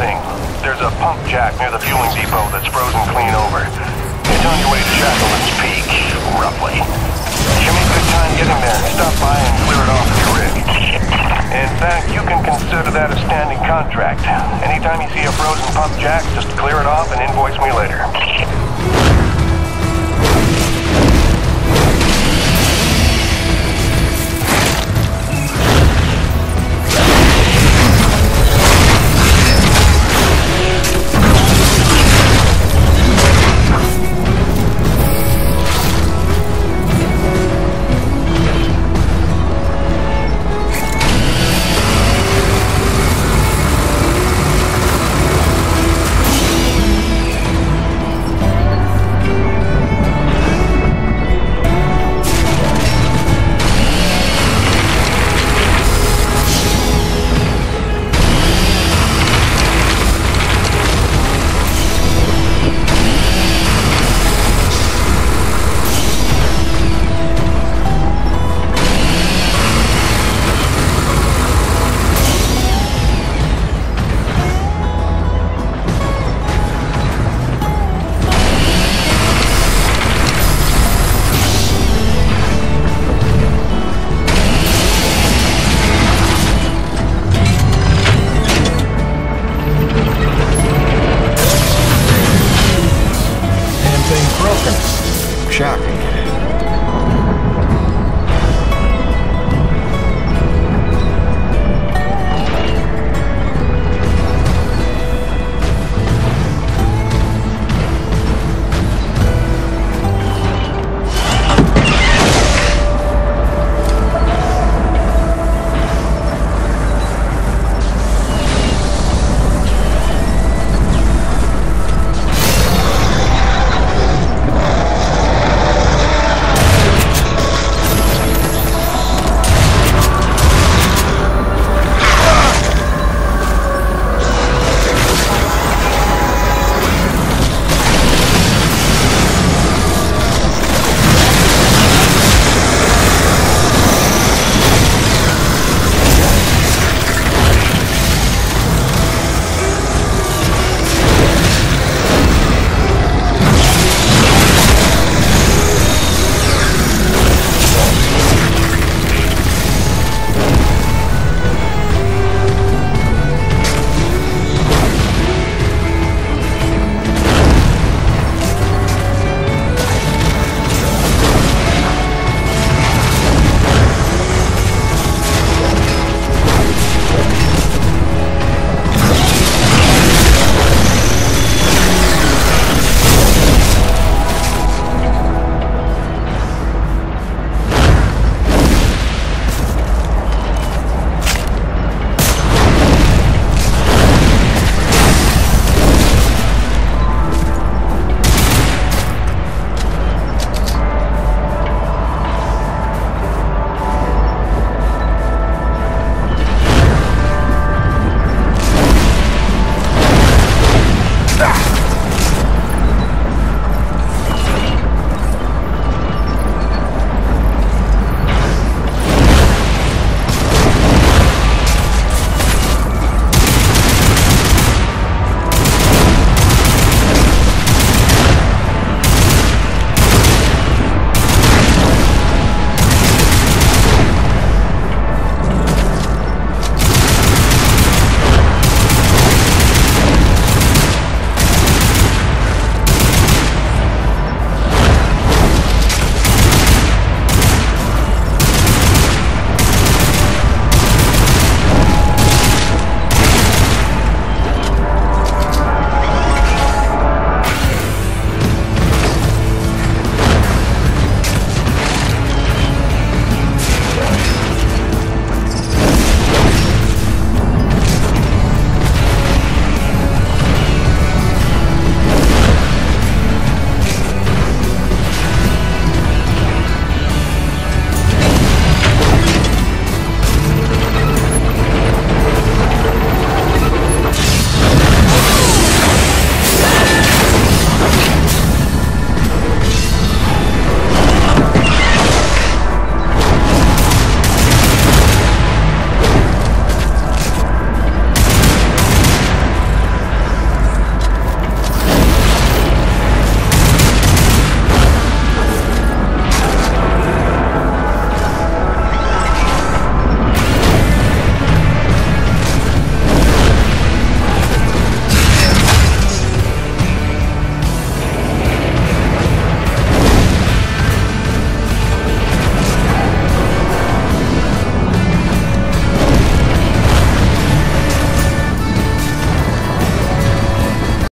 thing. There's a pump jack near the fueling depot that's frozen clean over. It's on your way to Shackleton's Peak, roughly. You make good time getting there. Stop by and clear it off your rig. In fact, you can consider that a standing contract. Anytime you see a frozen pump jack, just clear it off and invoice me later.